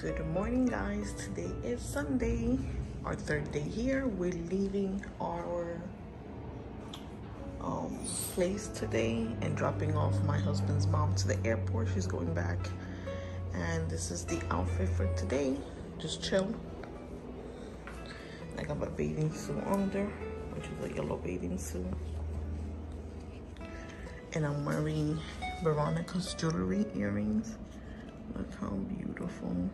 Good morning, guys. Today is Sunday, our third day here. We're leaving our place today and dropping off my husband's mom to the airport. She's going back, and this is the outfit for today. Just chill. I got a bathing suit under, which is a yellow bathing suit, and I'm wearing Veronica's jewelry earrings. Look how beautiful.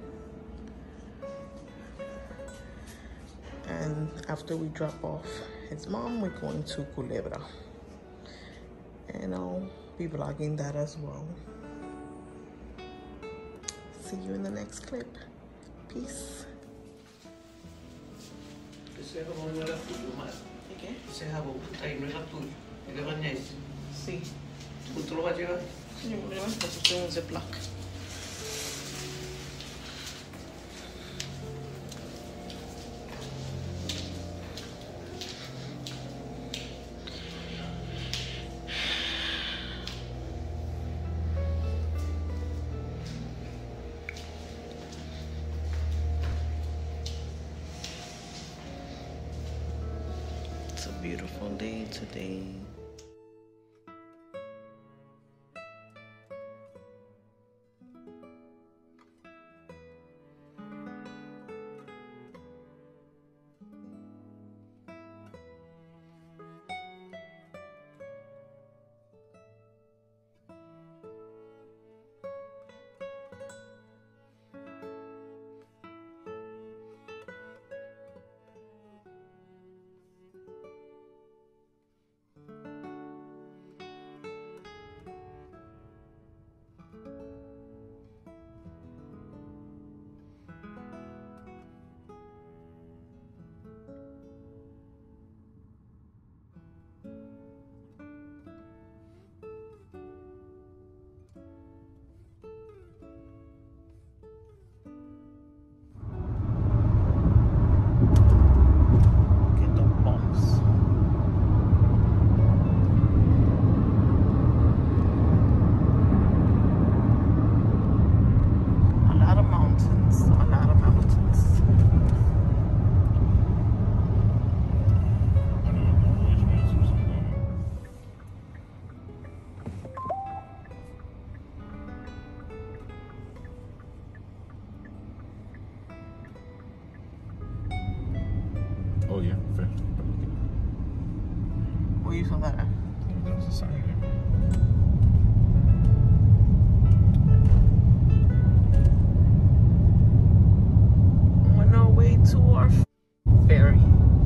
And after we drop off his mom, we're going to Culebra, and I'll be vlogging that as well. See you in the next clip. Peace. Ese jabón no era tuyo, Mar. ¿Qué? Ese jabón que está ahí no era tuyo. ¿Y qué baña ese? Sí. ¿Tú lo vas a llevar? Sí, yo me lo llevo, pero estoy en un Ziploc. It's a beautiful day today. Oh yeah, fair. Where you saw that at? There's a sign there. On our way to our ferry.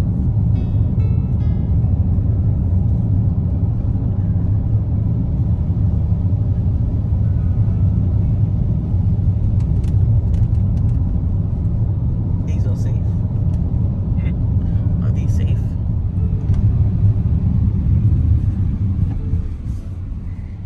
These are safe. Are these safe?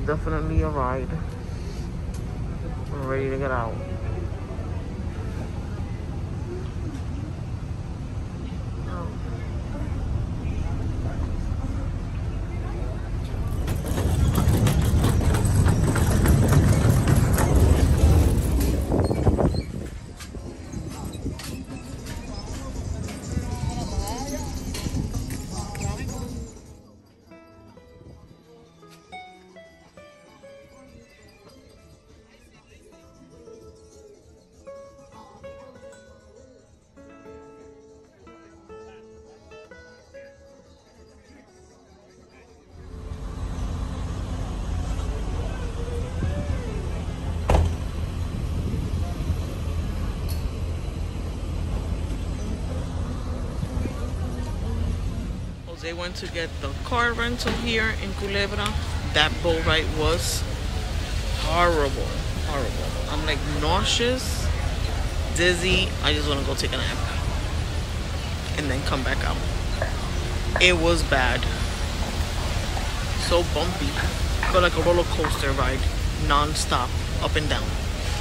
definitely a ride. We're ready to get out. Jose went to get the car rental here in Culebra. That boat ride was horrible, horrible. I'm like nauseous, dizzy. I just want to go take a nap and then come back out. It was bad. So bumpy. Felt like a roller coaster ride, non-stop, up and down.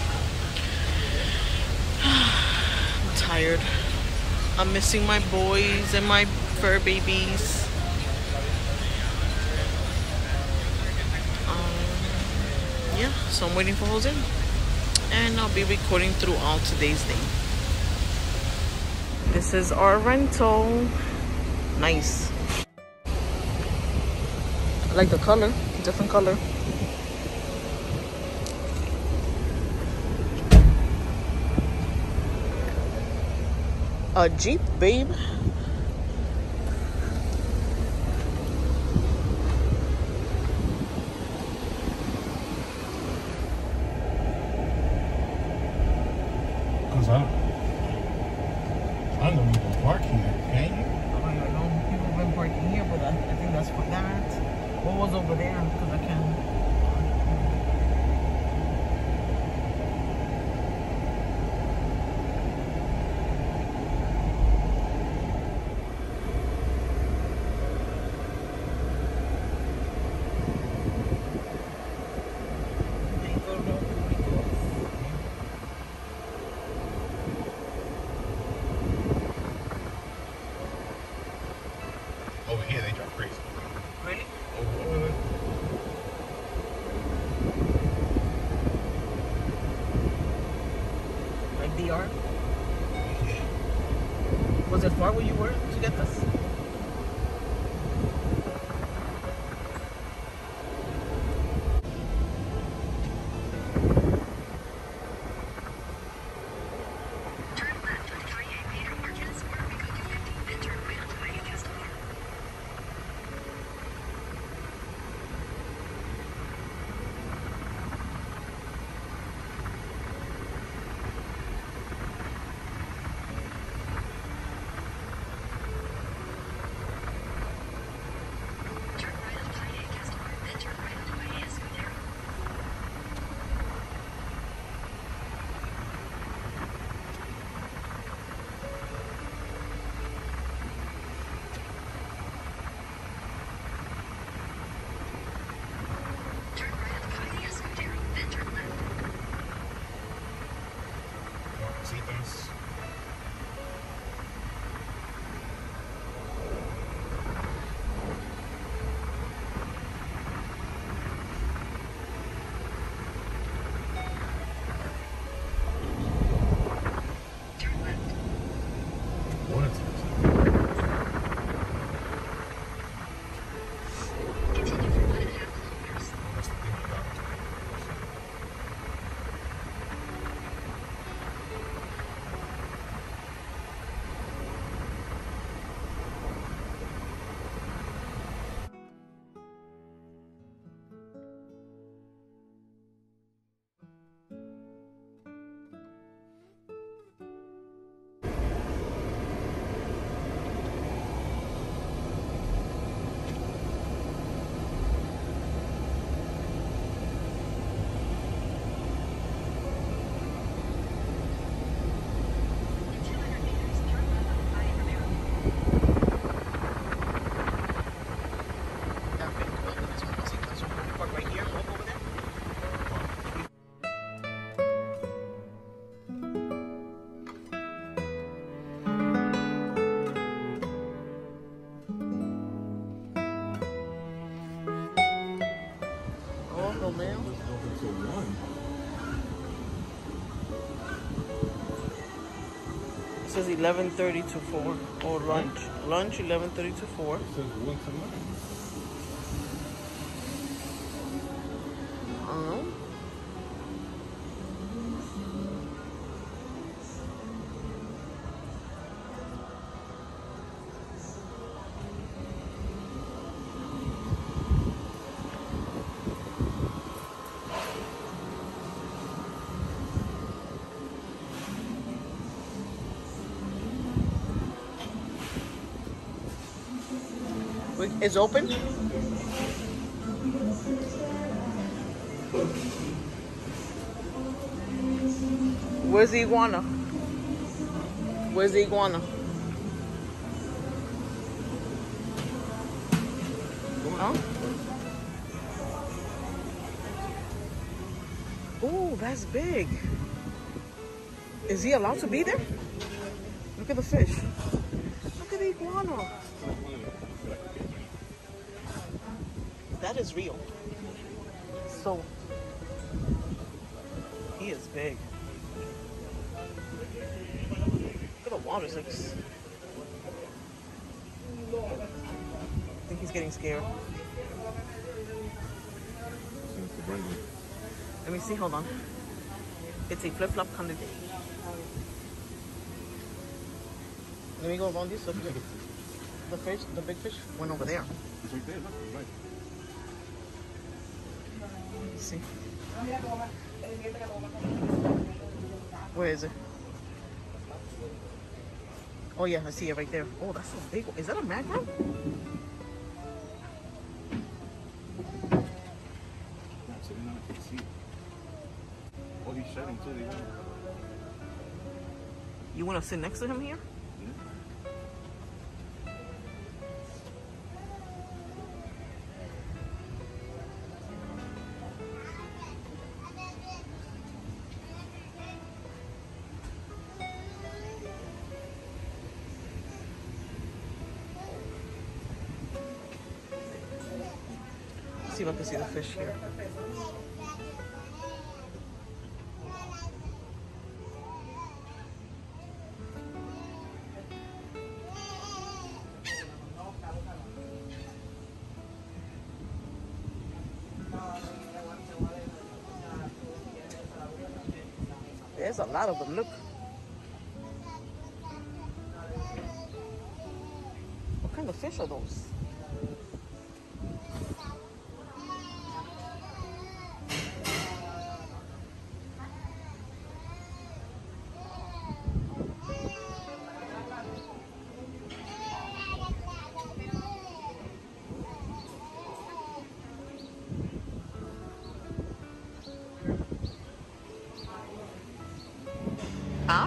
I'm tired. I'm missing my boys and my fur babies. Yeah, so I'm waiting for Jose. And I'll be recording throughout today's day. This is our rental. Nice. I like the color, different color. A Jeep, babe. Cause I don't even park here, can you? I don't know. People have been parking here, but I think that's for that. What was over there? Because I can't. Over here they drive crazy. Really? Over Like DR? yeah. Was it far where you were to get this? says 11:30 to 4. Or lunch. Lunch 11:30 to 4. It says 1 to 11. I don't know. It's open? Where's the iguana? Where's the iguana? Huh? Oh, that's big. Is he allowed to be there? Look at the fish. Look at the iguana. That is real. So, he is big. Look at the water. It's like, I think he's getting scared. Let me see, hold on. It's a flip-flop kind of day. Let me go around this. Look, the fish, the big fish went over there. It's right there, look, right. Let's see. Where is it? Oh yeah, I see it right there. Oh, that's a big one. Is that a mackerel? Sitting on a seat. Oh, he's shedding too. You want to sit next to him here? See if I can see the fish here. There's a lot of them, look. What kind of fish are those? Huh?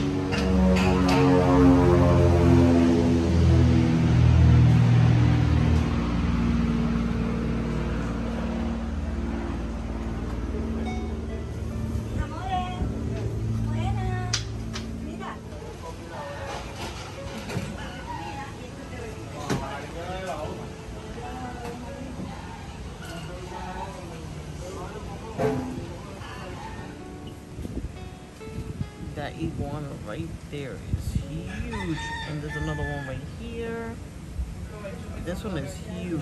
That iguana right there is huge, and there's another one right here. This one is huge.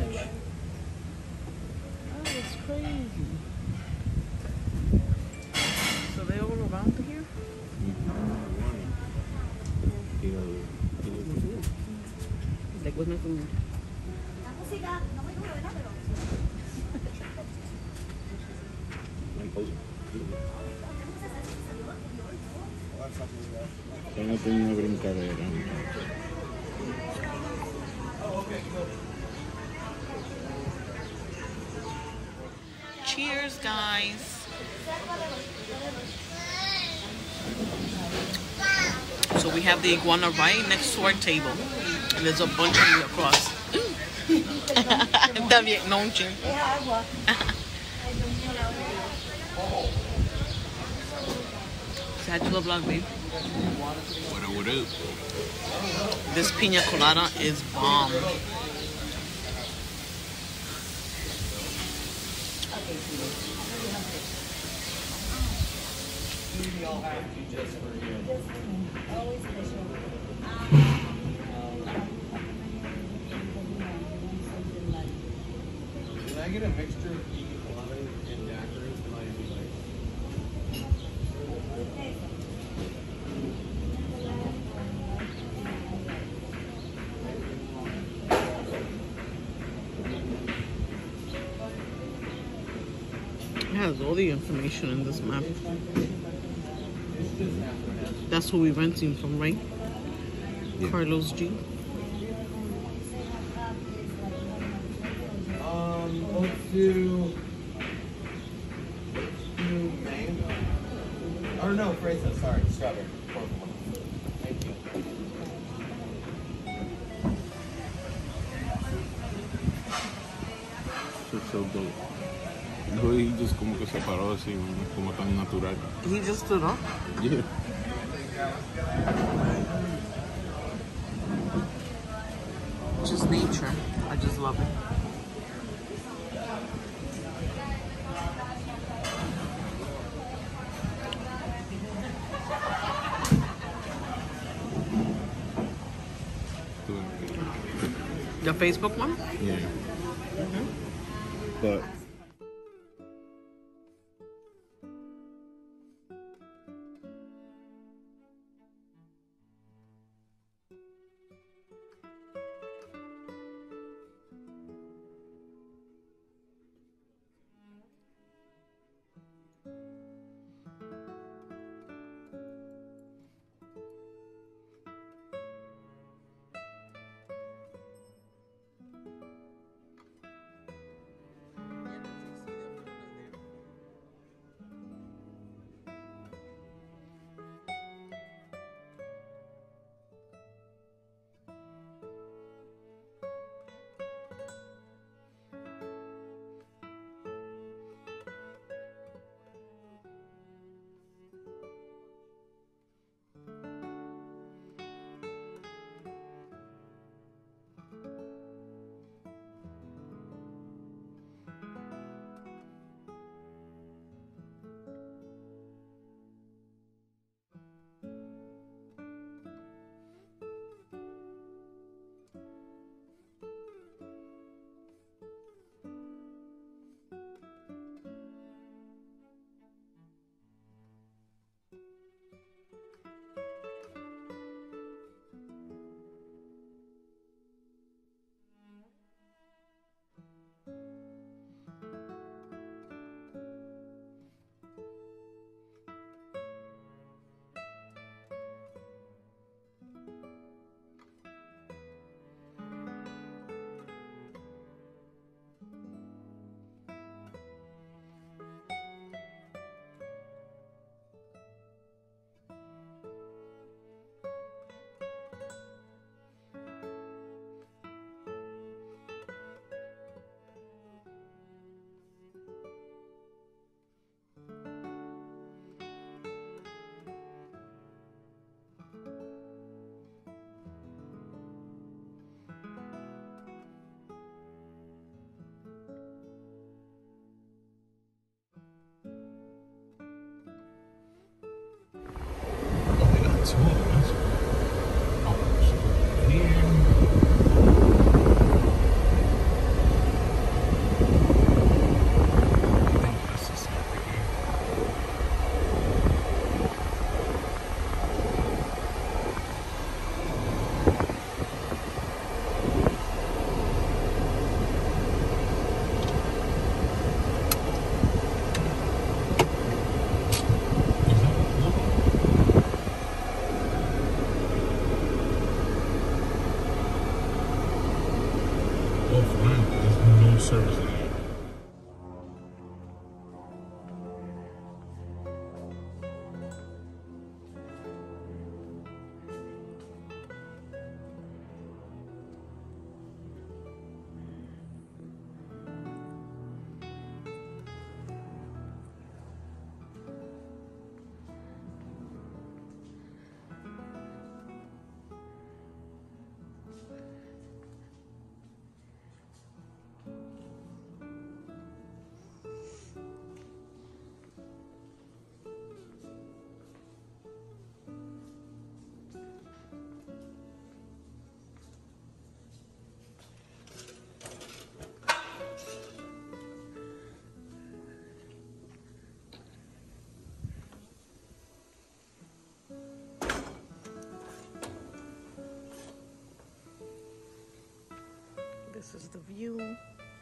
That is crazy. So they're all around here? Like, what's my food? Cheers, guys. So we have the iguana right next to our table. And there's a bunch of you across. Está bien, no, chin. Say hi to the vlog, babe. What up? This pina colada is bomb. Can I get a mixture of vegan lemon and daiquiris and Miami Vice? It has all the information in this map. It's just half and half. That's who we're renting from, right? Yeah. Carlos G. Let's do mango. Or no, fresa, sorry, strawberry. Thank you. This is so dope. No, he just como que se paró así, como tan natural. He just stood up. Yeah. Just nature. I just love it. The Facebook one? Yeah. But service. This is the view.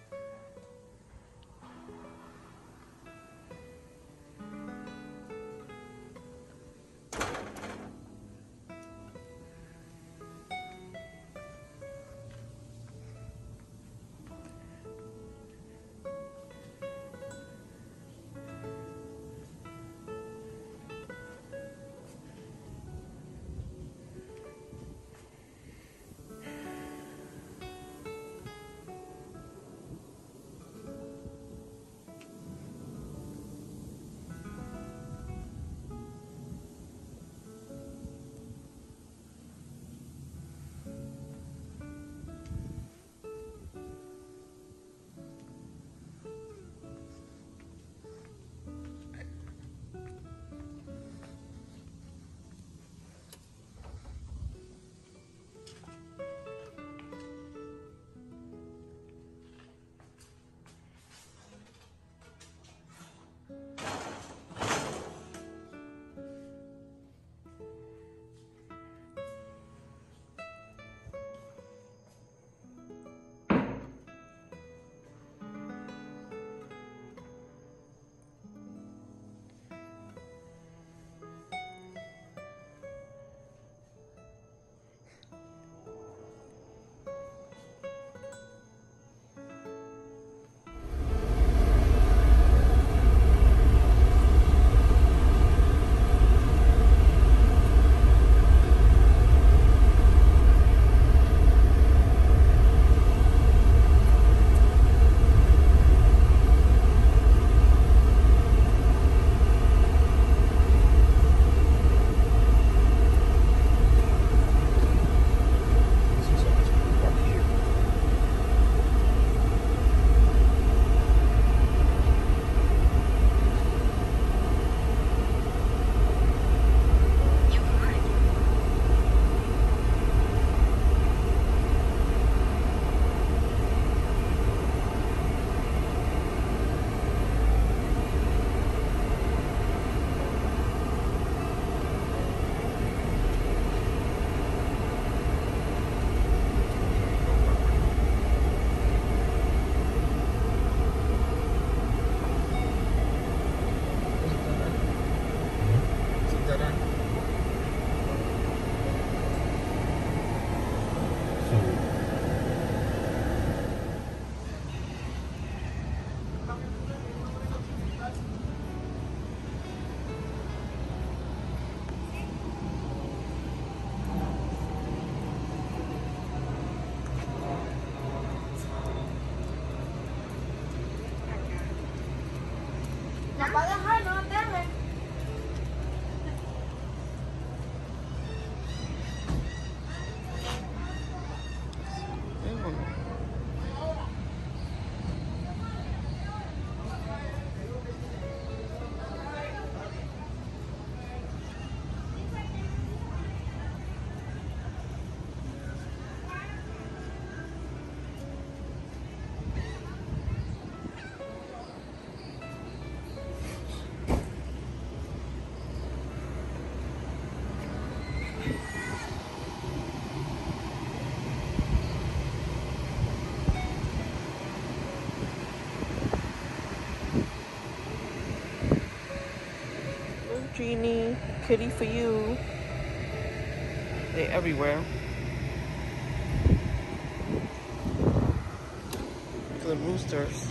Genie, kitty for you. They're everywhere. Look at the roosters.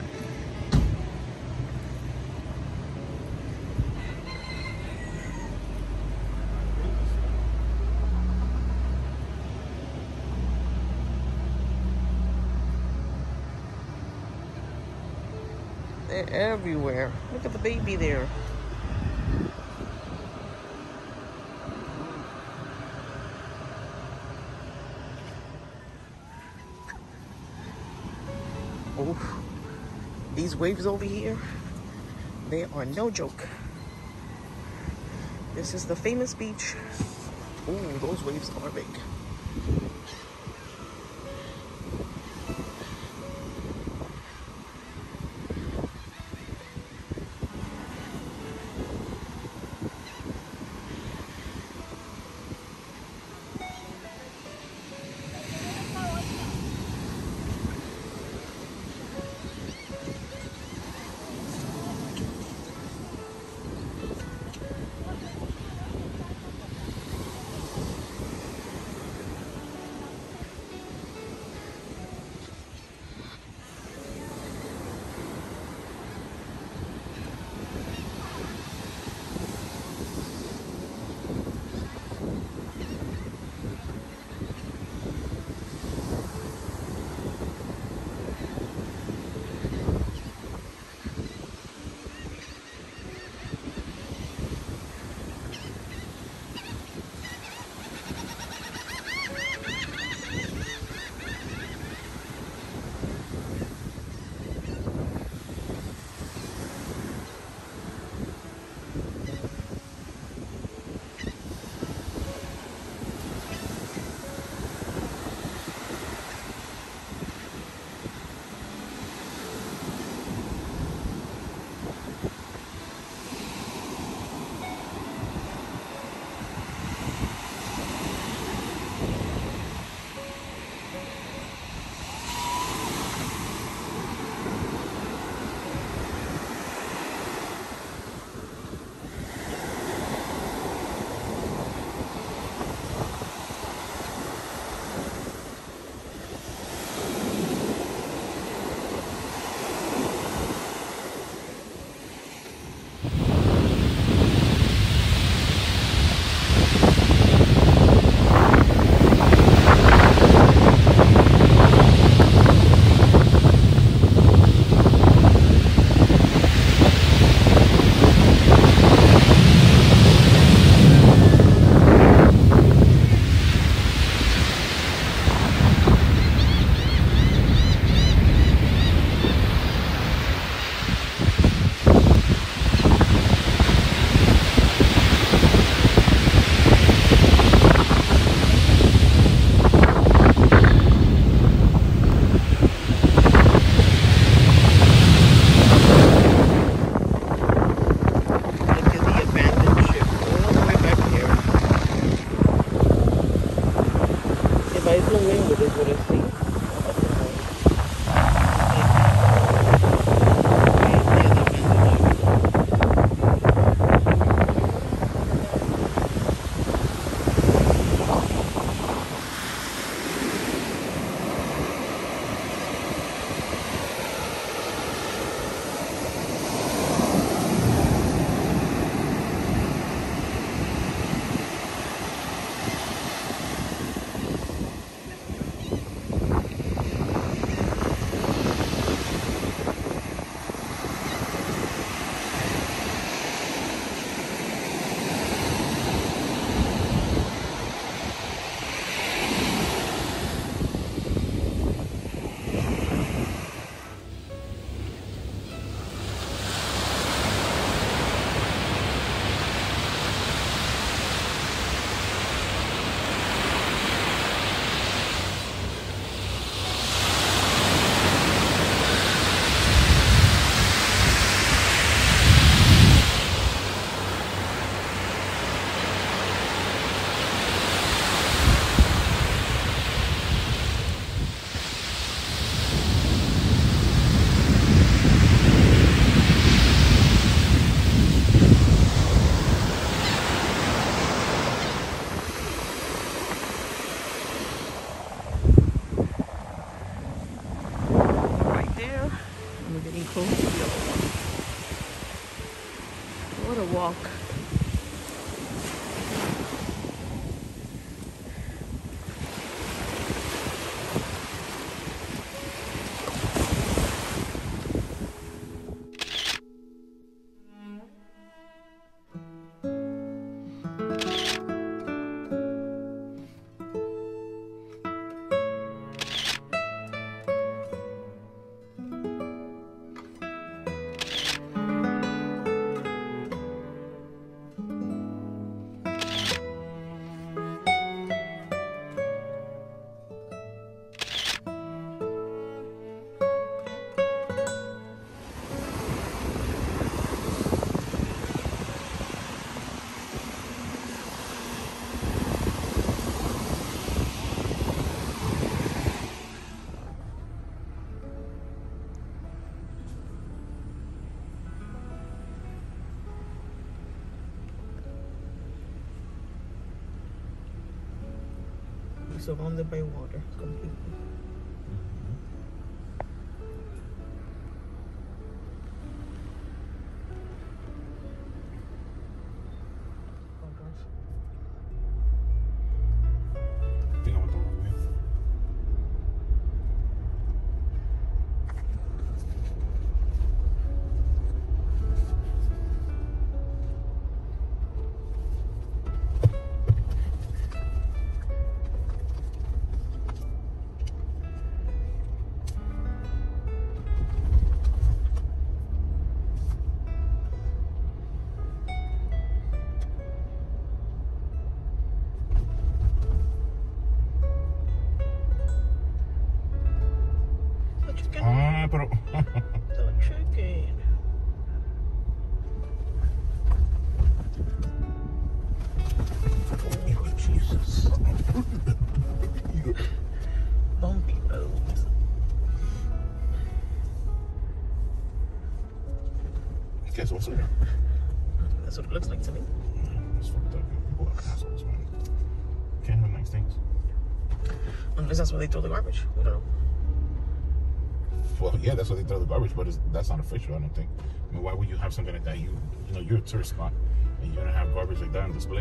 They're everywhere. Look at the baby there. Oh, these waves over here, they are no joke. This is the famous beach. Oh, those waves are big. I flew in with it, what I see. What a walk. Surrounded by water completely. Oh gosh. I think I went the wrong way. Pero The chicken. Oh, Jesus. Bumpy roads. guess what's there? That's what it looks like to me. It's fucked up. People are assholes, man. Can't have nice things. Unless that's where they throw the garbage. We don't know. Well, yeah, that's where they throw the garbage, but that's not official, I don't think. I mean, why would you have something like that? You know, you're a tourist spot, and you're gonna have garbage like that on display.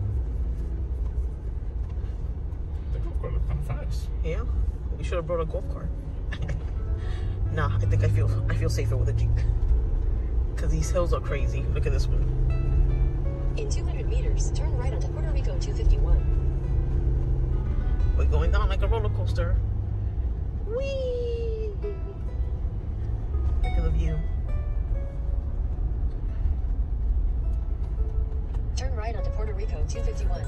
The golf cart looks kind of fast. Yeah, we should have brought a golf cart. Nah, I think I feel safer with a Jeep. Cause these hills are crazy. Look at this one. In 200 meters, turn right onto Puerto Rico 251. We're going down like a roller coaster. Whee! Look at the view. Turn right onto Puerto Rico 251.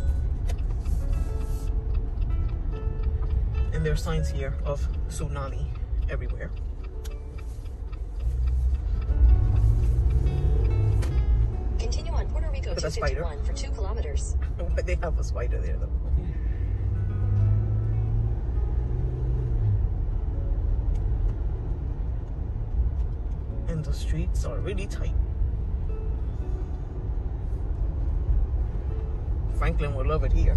And there are signs here of tsunami everywhere. Continue on Puerto Rico 251 for 2 kilometers. But they have a spider there though. the streets are really tight. Franklin would love it here.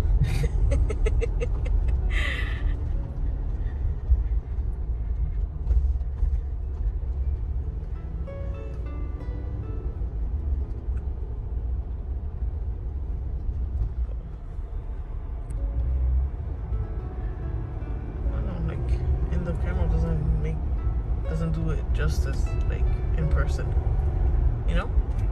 The camera doesn't do it justice like in person, you know.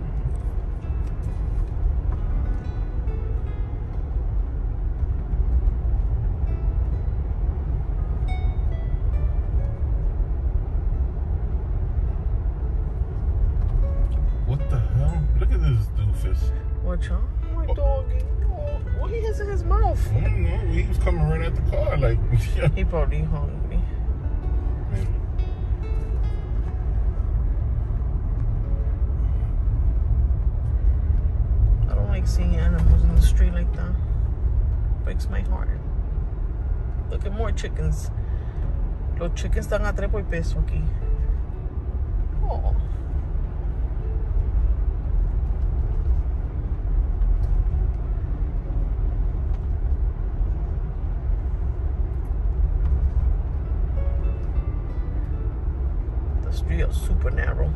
What the hell? Look at this doofus. Watch out, my doggy. Oh, what he has in his mouth? I don't know. He was coming right at the car like. He probably hungry. Seeing animals in the street like that breaks my heart. Look at more chickens. Los chickens están a 3 por peso aquí. Oh. The street is super narrow.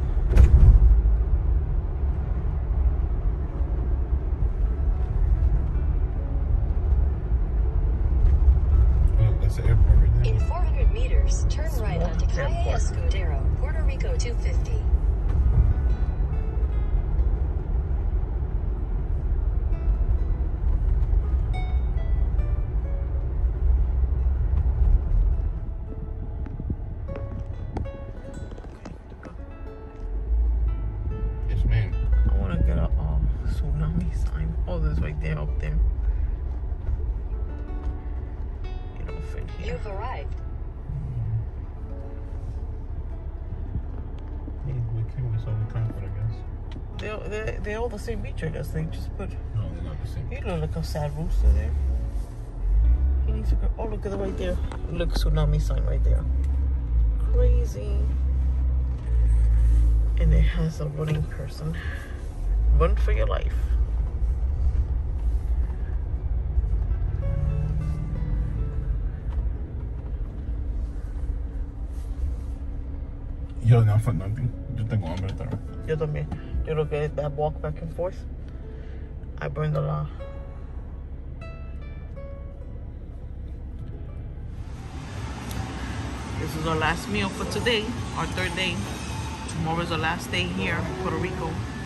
In 400 meters, turn right onto Calle Escudero, Puerto Rico 250. Yes, ma'am. I want to get a tsunami sign. Oh, there's right there, up there. You've arrived. We came with some comfort, I guess. They're all the same beach, I guess. They just put. No, they're not the same. He look like a sad rooster there. He needs to go. Oh, look at it right there. Look, tsunami sign right there. Crazy. And it has a running person. Run for your life. Yo, no for nothing. Yo tengo hambre también. Yo también. Yo creo que that walk back and forth, I burned a lot. This is our last meal for today, our 3rd day. Tomorrow's our last day here in Puerto Rico.